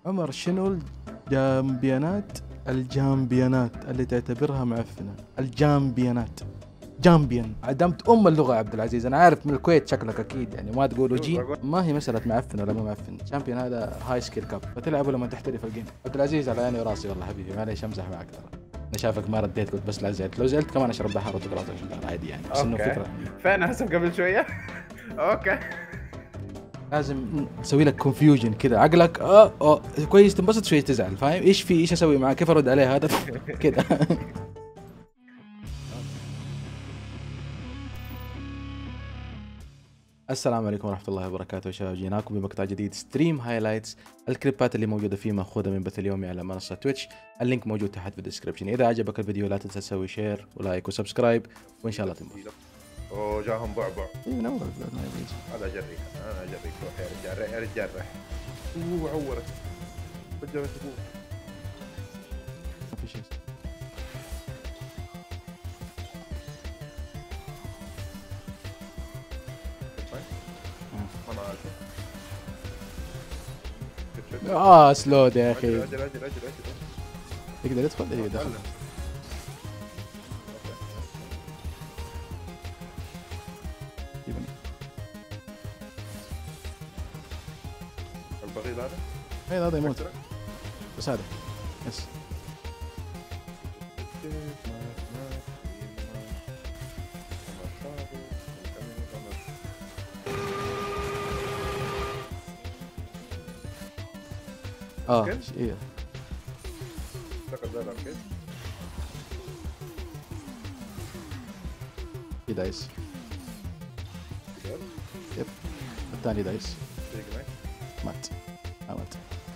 عمر شنو الجامبيانات اللي تعتبرها معفنة؟ الجامبيانات جامبيان عدمت اللغة. عبد العزيز انا عارف من الكويت شكلك اكيد يعني ما تقولوا جي. ما هي مسألة معفن ولا مو معفن. جامبيان هذا هاي سكيل كاب فتلعبه لما تحترف الجيم. عبد العزيز على عيني وراسي والله حبيبي معليش امزح معك ترى. انا شافك ما رديت قلت بس لا زعلت. لو زعلت كمان اشرب بحر وتقرا عادي يعني بس انه فكرة فين حسب قبل شوية. اوكي لازم نسوي لك كونفيوجن كذا عقلك كويس تنبسط شوي تزعل فاهم ايش في ايش اسوي معاه كيف ارد عليه هذا كذا. السلام عليكم ورحمة الله وبركاته يا شباب. جيناكم بمقطع جديد ستريم هايلايتس. الكليبات اللي موجودة فيه مأخوذة من بث اليومي على منصة تويتش. اللينك موجود تحت في الديسكربشن. إذا عجبك الفيديو لا تنسى تسوي شير ولايك وسبسكرايب وإن شاء الله تنبسط. اوه جاهم بعبع. من أول هذا اجريك انا اجريك روح يا رجال يا رجال رح. عورت فجأة تقول ما في شيء. سلود يا أخي. اجل تقدر تدخل إيه دخل. البغيض هذا هذا يموت بس هذا يس. ايه اعتقد هذا اوكي في دايس. يب الثاني دايس مات مات.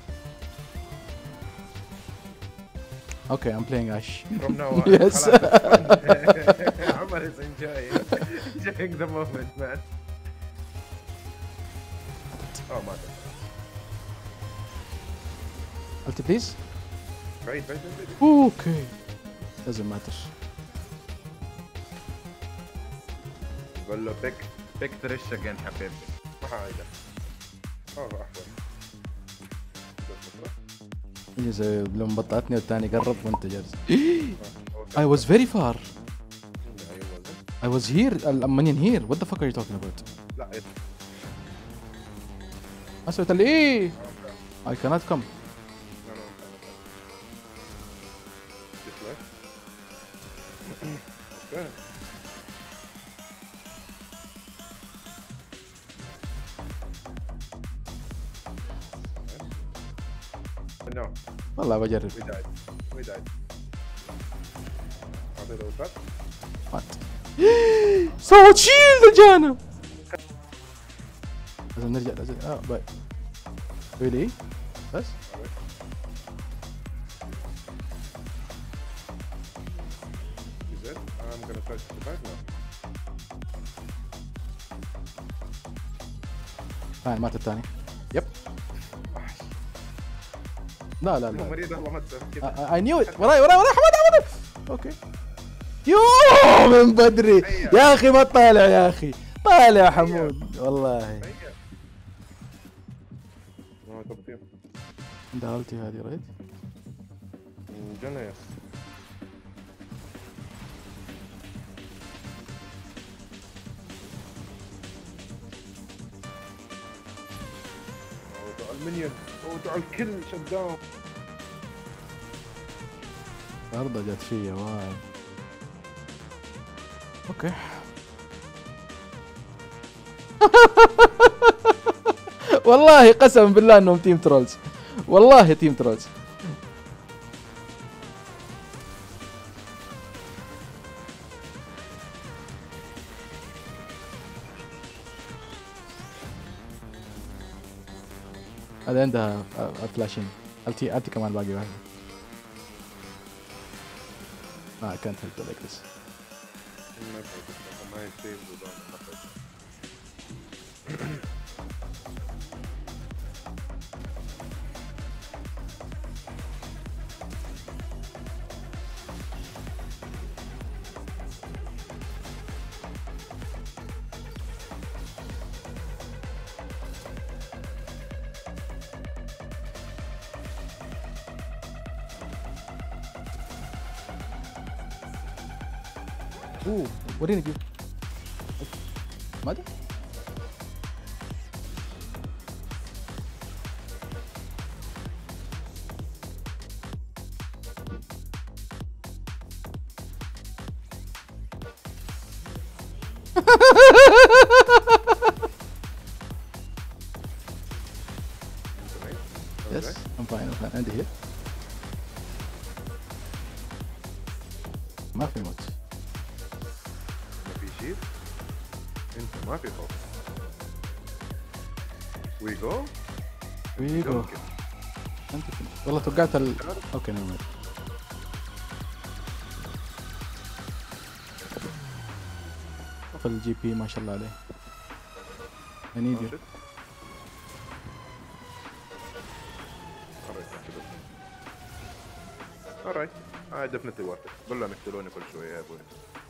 اوكي I'm playing Ash. From now on. Yes. Amar is enjoying the moment man. Oh مات. قلت بليز. بعيد اوكي doesn't matter. قول له بيك تريش again حبيبي. ما حاجة. احسن. زي لما بطأتني والثاني قرب وانت جالس. I was very far. I was here. I'm in here. What the fuck are you talking about? لا ما سويت لي ايه. I cannot come. No. والله بجرب. We died. هذا لو فات. مات. صوت شيل رجعنا. لازم نرجع لازم باي. really بس. I'm gonna try to survive now. مات الثاني. يب. لا مريض الله ما تسوي. I knew it. وراي حمد. اوكي. يو من بدري يا اخي ما طالع يا اخي. طالع يا حمود والله. دخلتي هذه ريد. جنى يس. المنيون ودعوا الكل شت داون. عرضة جت فيا واي. اوكي. والله قسما بالله انهم تيم ترولز. والله تيم ترولز. هذا عندها فلاشين. التي كمان باقي واحد. I can't help it like this. اوه وريني كيف. ما ادري. يس I'm fine عندي هيك. ما في موت. ما في شيء. انت ما في خوف. وي جو. ويجو انت والله توقعت اوكي نعم. الجي بي ما شاء الله عليه. I need you. alright definitely worth it. كلهم يقتلوني كل شويه يا ابوي.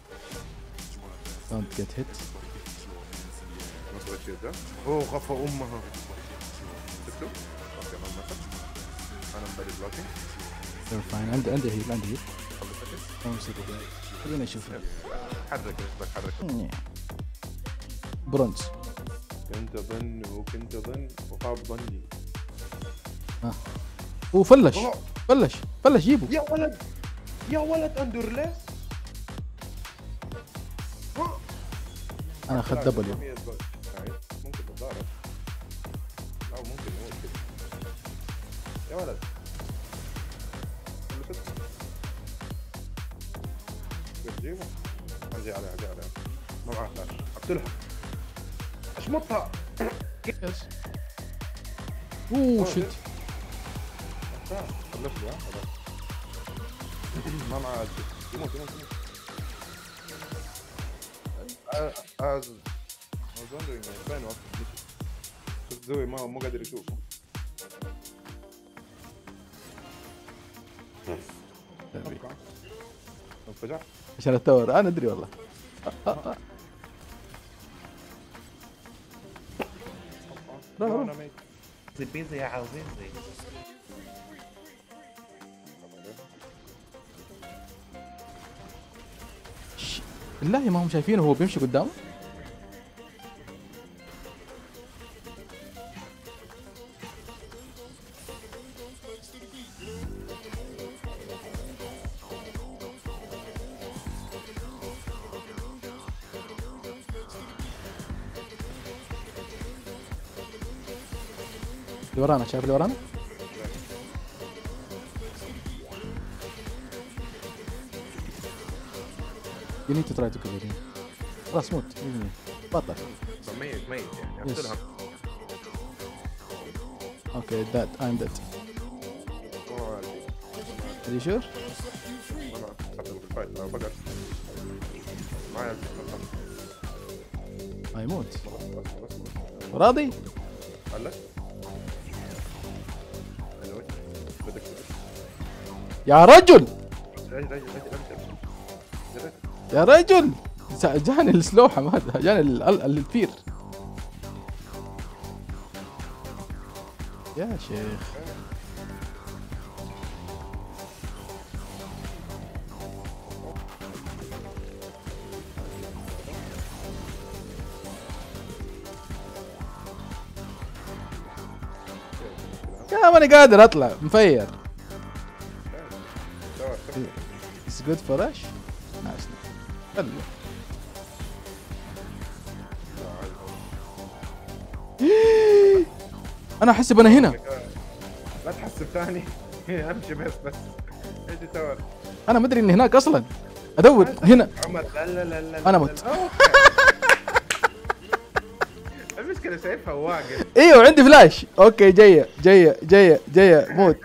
Don't get hit. نصر الشيء ده. اوه غفى امها. شفتوا؟ اوكي ما مات. انا مبدي بلوكينج. You're fine. عندي هيل عندي هيل. خلينا نشوف. حرك رجلك حرك. برونز. كنت اظن وكنت اظن وخاب ظني. وفلش فلش جيبه. يا ولد اندرلي. انا اخذت دبليو. ممكن تضارب او ممكن يموت كده. يا ولد كيف جيبه؟ انزل عليها ما معاه فلاش. اقتلها اشمطها. يس. اوه شت. خلص له ما معاه يموت I was wondering فين وصل شفت زوي مو قادر يشوفه. انفجع عشان التور انا ادري والله. لا بيزي يا عظيم زي بالله ما هم شايفينه وهو بيمشي قدامه. اللي ورانا شايف اللي ورانا؟ You need to try to kill him. خلاص موت. بطل. ميت يعني اقتلها. Okay, dead. I'm dead. Are you sure? هيموت. راضي؟ هلا؟ يا رجل! يا رجل! جاني السلوحة هذا، جاني الفير. يا شيخ. يا ماني قادر اطلع مفير. It's good for us. Nice. حلو. انا احسب انا هنا. لا تحسب ثاني. امشي بس ايش تسوي؟ انا ما ادري اني هناك اصلا. ادور هنا. عمر لا انا مت. المشكلة شايفها واقف. ايوه عندي فلاش. اوكي جاية موت.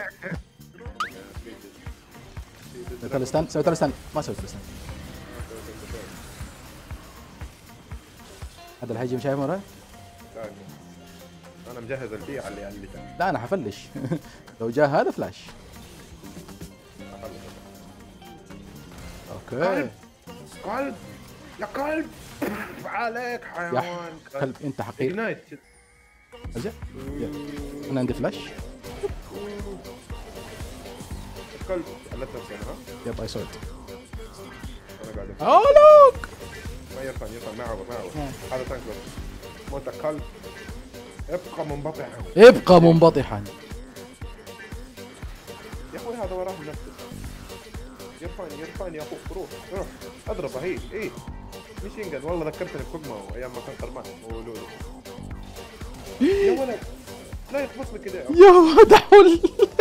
سويت له ستان ما سويت له ستان. هذا اللي هيجي شايف وراي؟ انا مجهز البي على اللي تحت. لا انا حفلش. لو جاء هذا فلاش. اوكي. قلب يا قلب عليك حيوان. يا قلب انت حقير. ارجع. انا عندي فلاش. قلب على نفسي ها. يب اي سويت. انا بعدين. لوك ما يرفع ما عبر هذا تانك بس. متقلب. ابقى منبطحا. ابقى منبطحا. يا اخوي هذا وراه نفسه. يرفعني يا اخوك. روح اضربه هي مش ينقل. والله ذكرتني بكوجما ايام ما كان قرمان ولولو. يا ولد لا يخبط لك كذا يا ولد حول